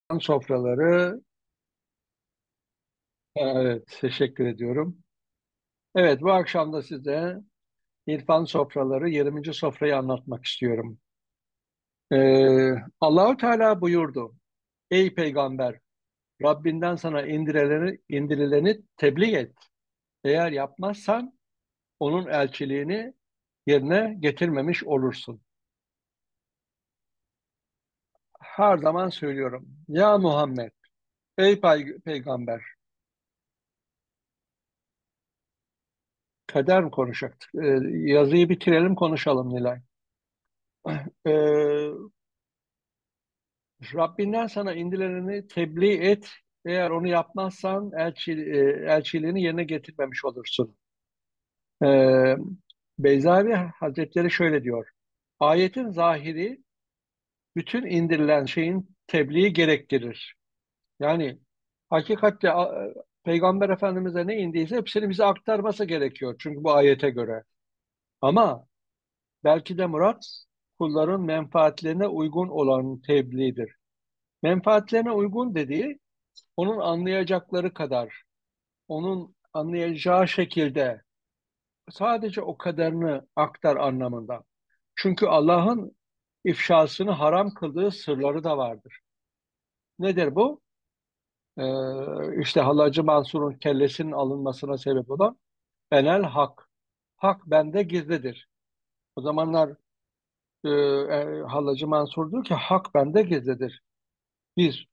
Sofraları, evet, teşekkür ediyorum. Evet, bu akşam da size İrfan Sofraları 20. sofrayı anlatmak istiyorum. Allahu Teala buyurdu: Ey peygamber, Rabbinden sana indirileni tebliğ et. Eğer yapmazsan onun elçiliğini yerine getirmemiş olursun. Her zaman söylüyorum. Ya Muhammed, ey peygamber, kader mi konuşacaktık? Yazıyı bitirelim, konuşalım Nilay. Ee, Rabbinden sana indirileni tebliğ et. Eğer onu yapmazsan elçiliğini yerine getirmemiş olursun. Ee, Beyzavi Hazretleri şöyle diyor. Ayetin zahiri bütün indirilen şeyin tebliği gerektirir. Yani hakikatte Peygamber Efendimiz'e ne indiyse hepsini bize aktarması gerekiyor. Çünkü bu ayete göre. Ama belki de murat kulların menfaatlerine uygun olan tebliğdir. Menfaatlerine uygun dediği onun anlayacakları kadar, onun anlayacağı şekilde sadece o kadarını aktar anlamında. Çünkü Allah'ın ifşasını haram kıldığı sırları da vardır. Nedir bu? İşte Hallacı Mansur'un kellesinin alınmasına sebep olan enel hak. Hak bende gizlidir. O zamanlar Hallacı Mansur diyor ki hak bende gizlidir. Bir,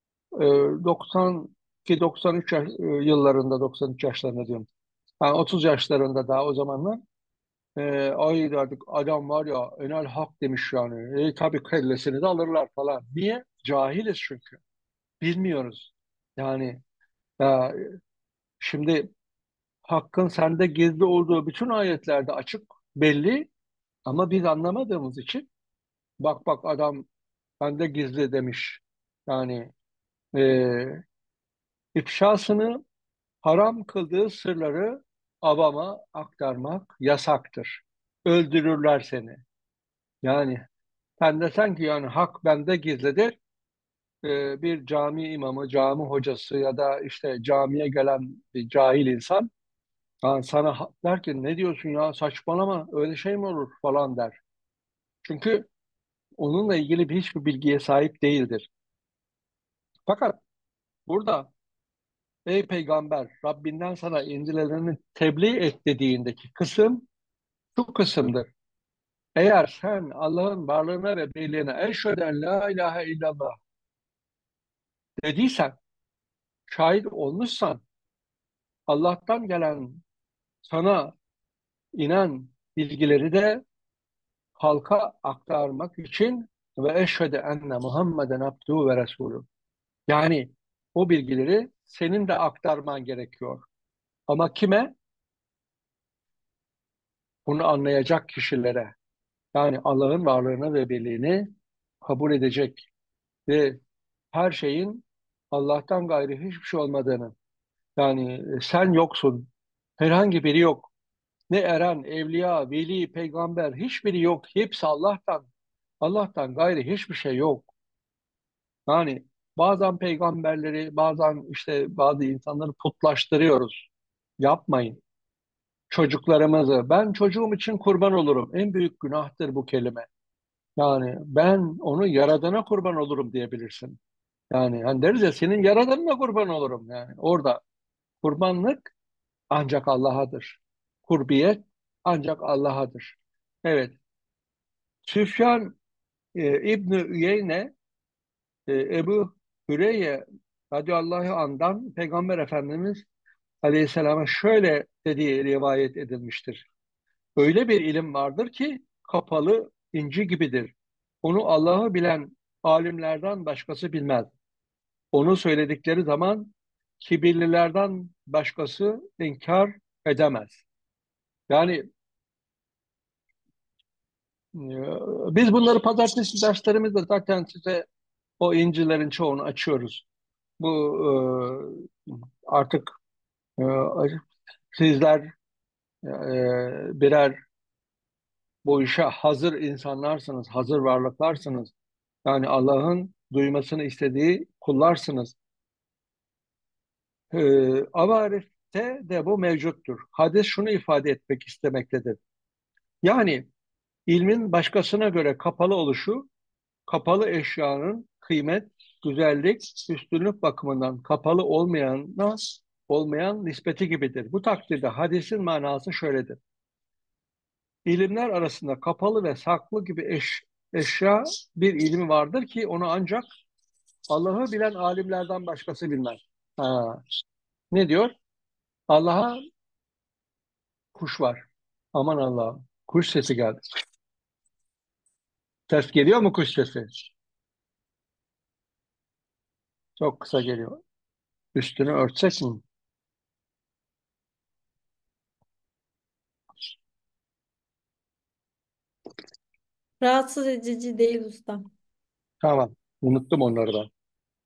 92-93 yıllarında, 93 yaşlarında diyorum. Yani 30 yaşlarında daha o zamanlar. Ay derdik adam var ya enel hak demiş yani. Tabii kellesini de alırlar falan. Niye? Cahiliz çünkü. Bilmiyoruz. Yani e, şimdi hakkın sende gizli olduğu bütün ayetlerde açık belli ama biz anlamadığımız için bak bak adam bende gizli demiş. Yani e, ifşasını haram kıldığı sırları avama aktarmak yasaktır. Öldürürler seni. Yani sen desen ki yani hak bende gizlidir. Bir cami imamı, cami hocası ya da işte camiye gelen bir cahil insan yani sana der ki ne diyorsun ya saçmalama öyle şey mi olur falan der. Çünkü onunla ilgili hiçbir bilgiye sahip değildir. Fakat burada ey peygamber Rabbinden sana indirileni tebliğ et dediğindeki kısım şu kısımdır. Eğer sen Allah'ın varlığına ve birliğine eşheden la ilahe illallah dediysen, şahit olmuşsan, Allah'tan gelen sana inen bilgileri de halka aktarmak için ve eşhedü enne Muhammeden abduhu ve resulü. Yani o bilgileri senin de aktarman gerekiyor. Ama kime? Bunu anlayacak kişilere. Yani Allah'ın varlığını ve birliğini kabul edecek ve her şeyin Allah'tan gayrı hiçbir şey olmadığını. Yani sen yoksun. Herhangi biri yok. Ne eren, evliya, veli, peygamber hiçbiri yok. Hepsi Allah'tan. Allah'tan gayrı hiçbir şey yok. Yani bazen peygamberleri, bazen işte bazı insanları putlaştırıyoruz. Yapmayın. Çocuklarımızı, ben çocuğum için kurban olurum. En büyük günahtır bu kelime. Yani ben onu yaradana kurban olurum diyebilirsin. Yani hani deriz ya senin yaradanına kurban olurum. Yani orada kurbanlık ancak Allah'adır. Kurbiyet ancak Allah'adır. Evet. Süfyan İbni Üyeyne Ebu Hüreyye radıyallahu anh'dan Peygamber Efendimiz Aleyhisselam'a şöyle dediği rivayet edilmiştir. Öyle bir ilim vardır ki kapalı inci gibidir. Onu Allah'ı bilen alimlerden başkası bilmez. Onu söyledikleri zaman kibirlilerden başkası inkar edemez. Yani biz bunları pazartesi derslerimizde zaten size o incilerin çoğunu açıyoruz. Bu artık e, sizler birer bu işe hazır insanlarsınız, hazır varlıklarsınız. Yani Allah'ın duymasını istediği kullarsınız. Avarif'te de bu mevcuttur. Hadis şunu ifade etmek istemektedir. Yani ilmin başkasına göre kapalı oluşu, kapalı eşyanın kıymet, güzellik, üstünlük bakımından kapalı olmayan nispeti gibidir. Bu takdirde hadisin manası şöyledir. İlimler arasında kapalı ve saklı gibi eşya bir ilmi vardır ki onu ancak Allah'ı bilen alimlerden başkası bilmez. Ha, ne diyor? Allah'a kuş var. Aman Allah'ım. Kuş sesi geldi. Ters geliyor mu kuş sesi? Çok kısa geliyor. Üstünü örtsek mi? Rahatsız edici değil ustam. Tamam. Unuttum onları da.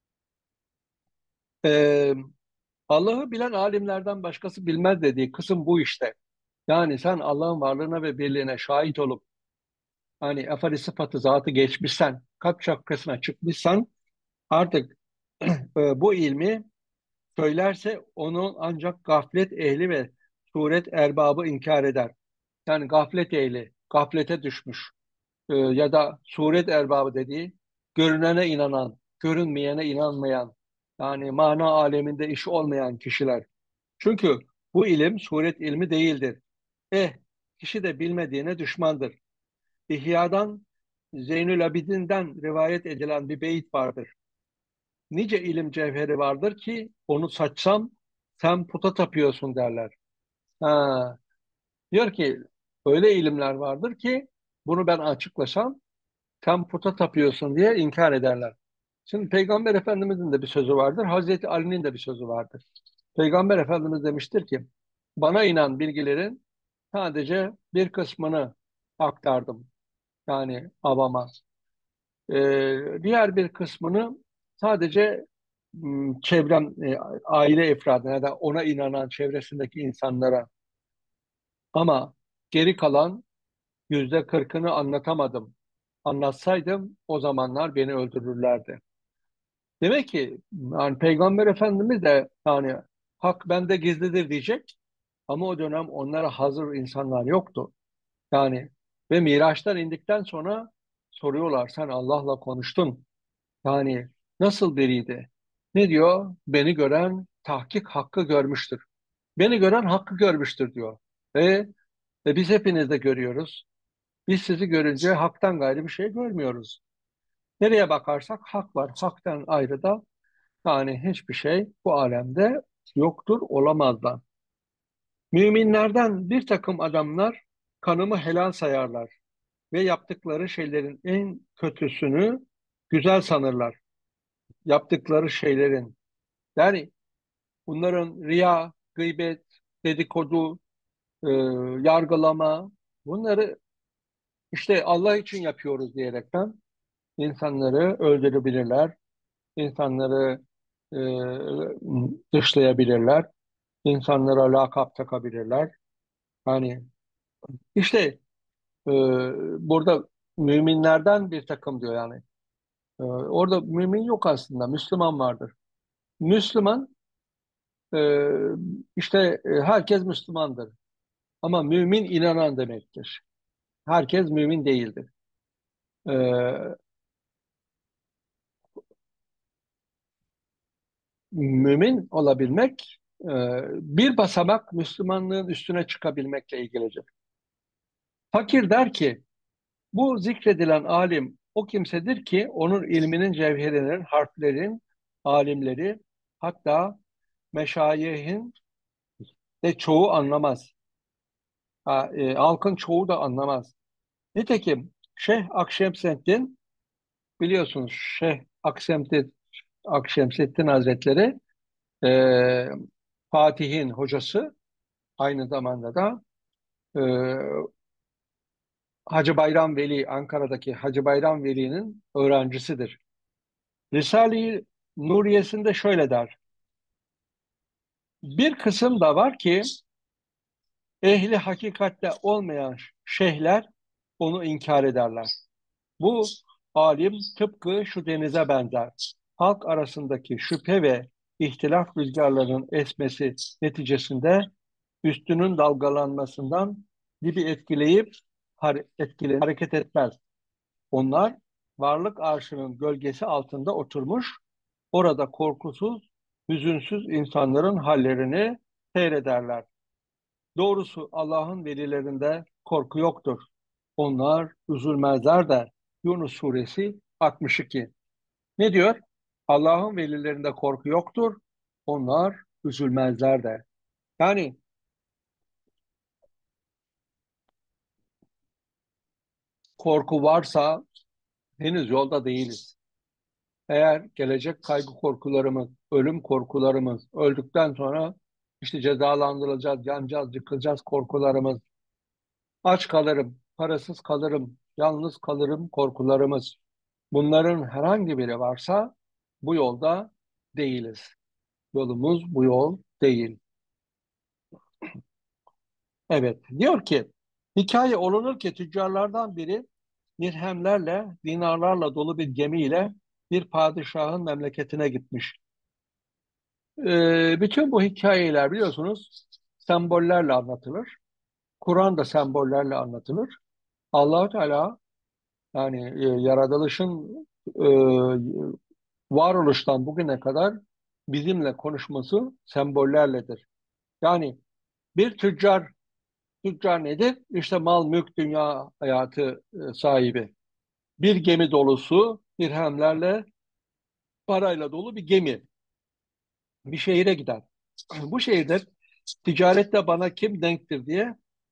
Ee, Allah'ı bilen alimlerden başkası bilmez dediği kısım bu işte. Yani sen Allah'ın varlığına ve birliğine şahit olup hani efali sıfatı zatı geçmişsen, kalp çakrasına çıkmışsan artık bu ilmi söylerse onu ancak gaflet ehli ve suret erbabı inkar eder. Yani gaflet ehli, gaflete düşmüş ya da suret erbabı dediği görünene inanan, görünmeyene inanmayan, yani mana aleminde işi olmayan kişiler. Çünkü bu ilim suret ilmi değildir. Kişi de bilmediğine düşmandır. İhya'dan Zeynül Abidin'den rivayet edilen bir beyit vardır. Nice ilim cevheri vardır ki onu saçsam sen puta tapıyorsun derler. Ha, diyor ki öyle ilimler vardır ki bunu ben açıklasam sen puta tapıyorsun diye inkar ederler. Şimdi Peygamber Efendimizin de bir sözü vardır. Hazreti Ali'nin de bir sözü vardır. Peygamber Efendimiz demiştir ki bana inen bilgilerin sadece bir kısmını aktardım. Yani avama. Diğer bir kısmını sadece çevrem, aile efradına ya da ona inanan çevresindeki insanlara. Ama geri kalan %40'ını anlatamadım. Anlatsaydım o zamanlar beni öldürürlerdi. Demek ki yani Peygamber Efendimiz de yani hak bende gizlidir diyecek ama o dönem onlara hazır insanlar yoktu. Yani ve Miraç'tan indikten sonra soruyorlar sen Allah'la konuştun. Yani nasıl biriydi? Ne diyor? Beni gören tahkik hakkı görmüştür. Beni gören hakkı görmüştür diyor. Ve, ve biz hepiniz de görüyoruz. Biz sizi görünce haktan gayrı bir şey görmüyoruz. Nereye bakarsak hak var. Haktan ayrı da yani hiçbir şey bu alemde yoktur, olamaz da. Müminlerden bir takım adamlar kanımı helal sayarlar ve yaptıkları şeylerin en kötüsünü güzel sanırlar. Yaptıkları şeylerin yani bunların riya, gıybet, dedikodu, e, yargılama bunları işte Allah için yapıyoruz diyerekten insanları öldürebilirler, insanları e, dışlayabilirler, insanlara lakap takabilirler. Hani işte e, burada müminlerden bir takım diyor yani. Orada mümin yok aslında, Müslüman vardır. Müslüman e, işte herkes Müslümandır. Ama mümin inanan demektir. Herkes mümin değildir. Ee, Mümin olabilmek bir basamak Müslümanlığın üstüne çıkabilmekle ilgilidir. Fakir der ki bu zikredilen alim o kimsedir ki onun ilminin cevherinin, harflerin, alimleri hatta meşayihin de çoğu anlamaz. Halkın çoğu da anlamaz. Nitekim Şeyh Akşemseddin biliyorsunuz Şeyh Akşemseddin Hazretleri e, Fatih'in hocası aynı zamanda da e, Hacı Bayram Veli Ankara'daki Hacı Bayram Veli'nin öğrencisidir. Risale-i Nuriyesinde şöyle der. Bir kısım da var ki ehli hakikatte olmayan şeyhler onu inkar ederler. Bu Alim tıpkı şu denize benzer. Halk arasındaki şüphe ve ihtilaf rüzgarlarının esmesi neticesinde üstünün dalgalanmasından dibi etkileyip hareket etmez. Onlar varlık arşının gölgesi altında oturmuş, orada korkusuz, hüzünsüz insanların hallerini seyrederler. Doğrusu Allah'ın velilerinde korku yoktur. Onlar üzülmezler de. Yunus suresi 62. Ne diyor? Allah'ın velilerinde korku yoktur. Onlar üzülmezler de. Yani korku varsa henüz yolda değiliz. Eğer gelecek kaygı korkularımız, ölüm korkularımız, öldükten sonra işte cezalandırılacağız, yanacağız, yıkılacağız korkularımız, aç kalırım, parasız kalırım, yalnız kalırım korkularımız, bunların herhangi biri varsa bu yolda değiliz. Yolumuz bu yol değil. Evet, diyor ki, hikaye olunur ki tüccarlardan biri dirhemlerle, dinarlarla dolu bir gemiyle bir padişahın memleketine gitmiş. Bütün bu hikayeler biliyorsunuz sembollerle anlatılır. Kur'an da sembollerle anlatılır. Allah-u Teala yani yaratılışın e, varoluştan bugüne kadar bizimle konuşması sembollerledir. Yani bir tüccar nedir? İşte mal, mülk, dünya hayatı sahibi. Bir gemi dolusu dirhemlerle, parayla dolu bir gemi bir şehire gider. Bu şehirde ticarette bana kim denktir diye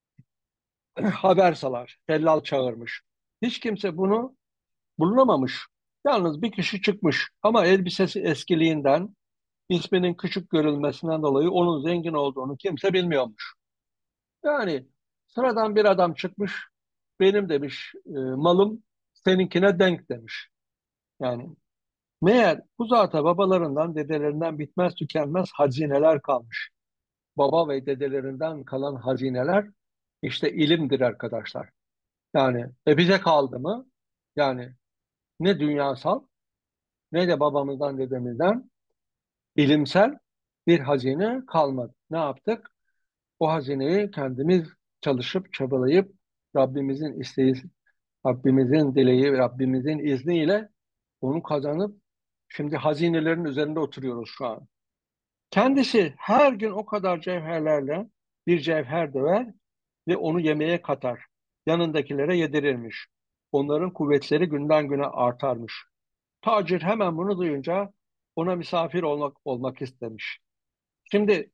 haber salar. Tellal çağırmış. Hiç kimse bunu bulunamamış. Yalnız bir kişi çıkmış ama elbisesi eskiliğinden, isminin küçük görülmesinden dolayı onun zengin olduğunu kimse bilmiyormuş. Yani sıradan bir adam çıkmış, benim demiş malım seninkine denk demiş. Yani meğer bu zata babalarından, dedelerinden bitmez tükenmez hazineler kalmış. Baba ve dedelerinden kalan hazineler işte ilimdir arkadaşlar. Yani bize kaldı mı? Yani ne dünyasal ne de babamızdan dedemizden bilimsel bir hazine kalmadı. Ne yaptık? O hazineyi kendimiz çalışıp çabalayıp Rabbimizin isteği, Rabbimizin dileği, Rabbimizin izniyle onu kazanıp şimdi hazinelerin üzerinde oturuyoruz şu an. Kendisi her gün o kadar cevherlerle bir cevher döver ve onu yemeğe katar. Yanındakilere yedirirmiş. Onların kuvvetleri günden güne artarmış. Tacir hemen bunu duyunca ona misafir olmak istemiş. Şimdi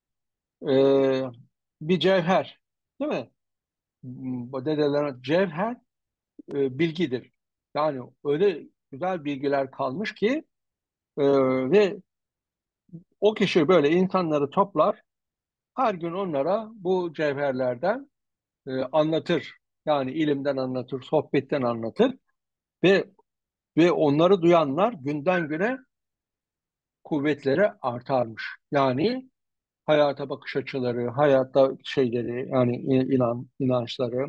e, bir cevher, değil mi? Bu dedeler cevher bilgidir. Yani öyle güzel bilgiler kalmış ki e, ve o kişi böyle insanları toplar, her gün onlara bu cevherlerden anlatır. Yani ilimden anlatır, sohbetten anlatır ve onları duyanlar günden güne kuvvetleri artarmış. Yani hayata bakış açıları, hayatta şeyleri yani inançları.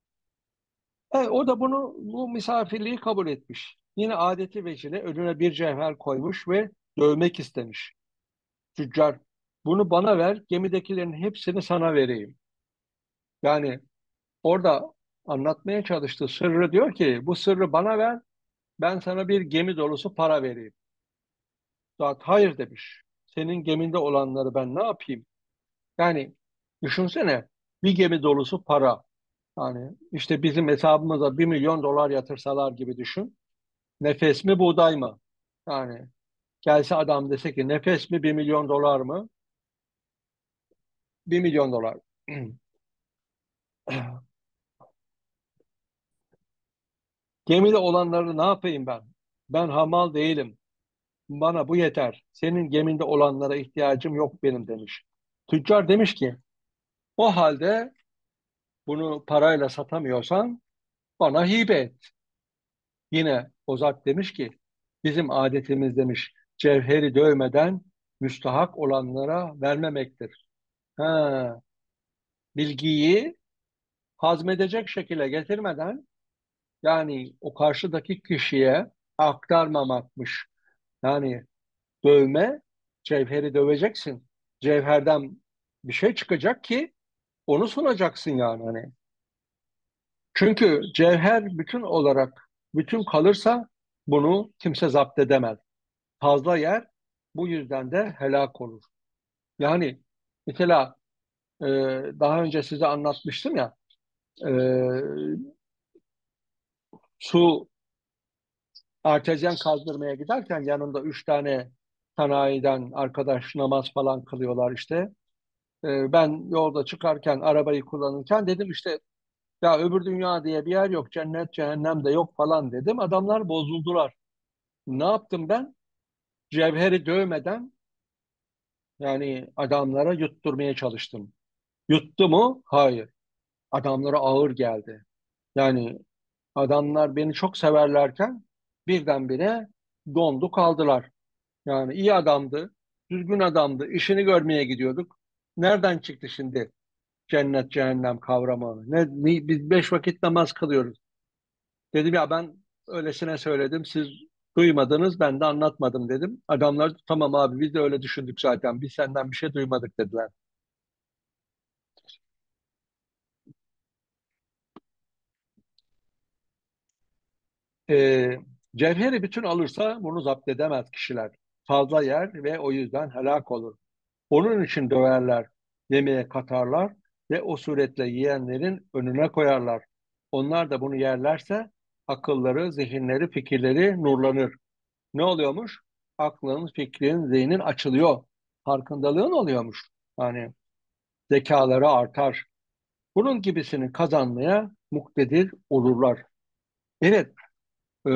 O da bu misafirliği kabul etmiş. Yine adeti vecile önüne bir cevher koymuş ve dövmek istemiş. Tüccar bunu bana ver, gemidekilerin hepsini sana vereyim. Yani orada anlatmaya çalıştığı sırrı diyor ki bu sırrı bana ver, ben sana bir gemi dolusu para vereyim. Zat hayır demiş. Senin geminde olanları ben ne yapayım? Yani düşünsene bir gemi dolusu para. Yani işte bizim hesabımıza 1 milyon dolar yatırsalar gibi düşün. Nefes mi buğday mı? Yani gelse adam dese ki nefes mi 1 milyon dolar mı? 1 milyon dolar. Gemide olanları ne yapayım ben? Ben hamal değilim. Bana bu yeter. Senin geminde olanlara ihtiyacım yok benim demiş. Tüccar demiş ki o halde bunu parayla satamıyorsan bana hibe et. Yine o zat demiş ki bizim adetimiz demiş cevheri dövmeden müstahak olanlara vermemektir. Bilgiyi hazmedecek şekilde getirmeden Yani o karşıdaki kişiye aktarmamakmış. Yani dövme, cevheri döveceksin. Cevherden bir şey çıkacak ki onu sunacaksın yani hani. Çünkü cevher bütün olarak bütün kalırsa bunu kimse zapt edemez. Fazla yer bu yüzden de helak olur. Yani mesela e, daha önce size anlatmıştım ya, e, su artezyen kazdırmaya giderken yanında üç tane sanayiden arkadaş namaz falan kılıyorlar işte. Ben yolda çıkarken arabayı kullanırken dedim işte ya öbür dünya diye bir yer yok, cennet cehennem de yok falan dedim. Adamlar bozuldular. Ne yaptım ben? Cevheri dövmeden yani adamlara yutturmaya çalıştım. Yuttu mu? Hayır. Adamlara ağır geldi. Yani adamlar beni çok severlerken birdenbire dondu kaldılar. Yani iyi adamdı, düzgün adamdı, işini görmeye gidiyorduk. Nereden çıktı şimdi cennet cehennem kavramı? Biz beş vakit namaz kılıyoruz. Dedim ya ben öylesine söyledim, siz duymadınız, ben de anlatmadım dedim. Adamlar tamam abi biz de öyle düşündük zaten, biz senden bir şey duymadık dediler. Ee, Cevheri bütün alırsa bunu zapt edemez kişiler. Fazla yer ve o yüzden helak olur. Onun için döverler, yemeğe katarlar ve o suretle yiyenlerin önüne koyarlar. Onlar da bunu yerlerse akılları, zihinleri, fikirleri nurlanır. Ne oluyormuş? Aklın, fikrin, zihnin açılıyor. Farkındalığın oluyormuş. Yani zekaları artar. Bunun gibisini kazanmaya muktedir olurlar. Evet, e,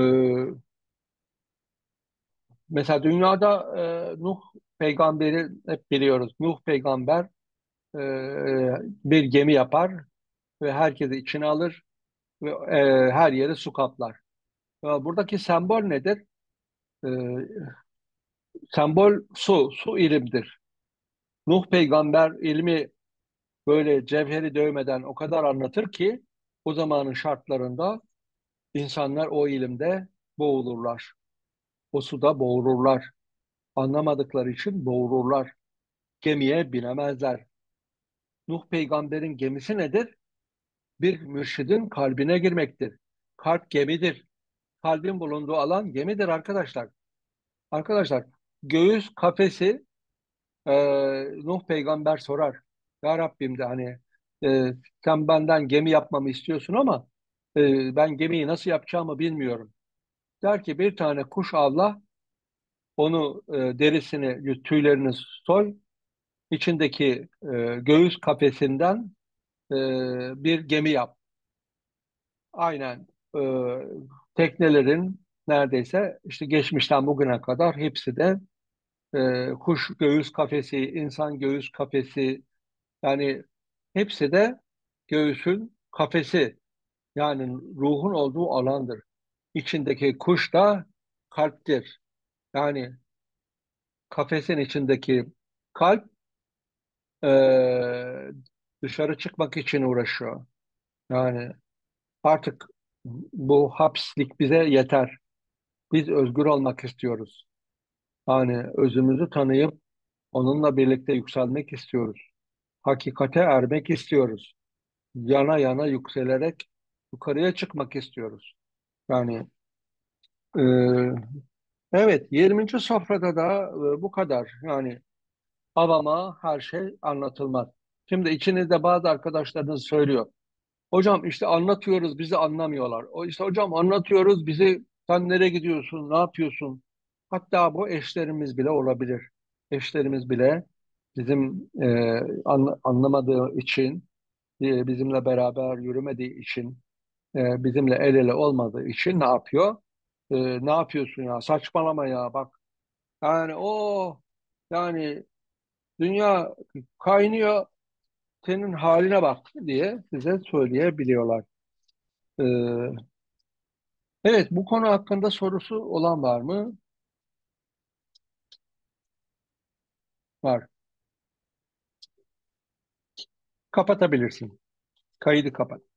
mesela dünyada Nuh peygamberi hep biliyoruz. Nuh peygamber e, bir gemi yapar ve herkesi içine alır ve her yeri su kaplar. Buradaki sembol nedir? E, Sembol su, su ilimdir. Nuh peygamber ilmi böyle cevheri dövmeden o kadar anlatır ki o zamanın şartlarında insanlar o ilimde boğulurlar. O suda boğulurlar. Anlamadıkları için boğulurlar. Gemiye binemezler. Nuh peygamberin gemisi nedir? Bir mürşidin kalbine girmektir. Kalp gemidir. Kalbin bulunduğu alan gemidir arkadaşlar. Arkadaşlar göğüs kafesi, e, Nuh peygamber sorar. Ya Rabbim de hani e, sen benden gemi yapmamı istiyorsun ama ben gemiyi nasıl yapacağımı bilmiyorum. Der ki bir tane kuş avla, onu derisini, tüylerini soy, içindeki göğüs kafesinden e, bir gemi yap. Aynen e, teknelerin neredeyse işte geçmişten bugüne kadar hepsi de kuş göğüs kafesi, insan göğüs kafesi, yani hepsi de göğsün kafesi, yani ruhun olduğu alandır. İçindeki kuş da kalptir. Yani kafesin içindeki kalp e, dışarı çıkmak için uğraşıyor. Yani artık bu hapslik bize yeter. Biz özgür olmak istiyoruz. Yani özümüzü tanıyıp onunla birlikte yükselmek istiyoruz. Hakikate ermek istiyoruz. Yana yana yükselerek yukarıya çıkmak istiyoruz. Yani e, evet, 20. sofrada da bu kadar. Yani avama her şey anlatılmaz. Şimdi içinizde bazı arkadaşlarınız söylüyor. Hocam işte anlatıyoruz bizi anlamıyorlar. O işte hocam anlatıyoruz bizi, sen nereye gidiyorsun, ne yapıyorsun? Hatta bu eşlerimiz bile olabilir. Eşlerimiz bile bizim anlamadığı için, bizimle beraber yürümediği için, bizimle el ele olmadığı için ne yapıyor? Ne yapıyorsun ya? Saçmalama ya bak. Yani yani dünya kaynıyor, senin haline bak diye size söyleyebiliyorlar. E, evet, bu konu hakkında sorusu olan var mı? Var. Kapatabilirsin. Kaydı kapat.